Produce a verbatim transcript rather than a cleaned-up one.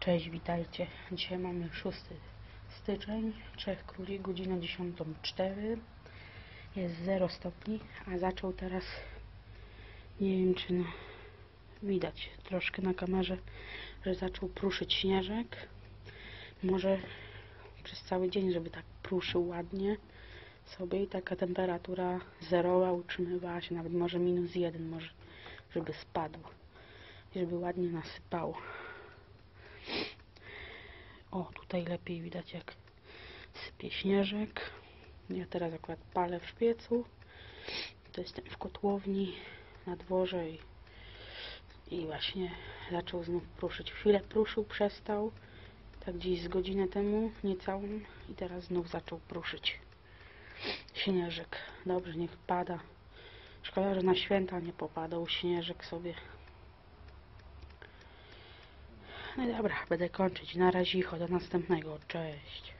Cześć, witajcie. Dzisiaj mamy szósty styczeń, Trzech Króli, godzina dziesiąta cztery. Jest zero stopni, a zaczął teraz, nie wiem czy no, widać troszkę na kamerze, że zaczął pruszyć śnieżek. Może przez cały dzień, żeby tak pruszył ładnie sobie i taka temperatura zerowa utrzymywała się, nawet może minus jeden, może żeby spadł, żeby ładnie nasypało. O, tutaj lepiej widać, jak sypie śnieżek. Ja teraz akurat palę w piecu. To jestem w kotłowni na dworze i, i właśnie zaczął znów pruszyć. Chwilę pruszył, przestał, tak gdzieś z godzinę temu, niecałą, i teraz znów zaczął pruszyć śnieżek. Dobrze, niech pada. Szkoda, że na święta nie popadał śnieżek sobie. No i dobra, będę kończyć. Na razie, do następnego. Cześć.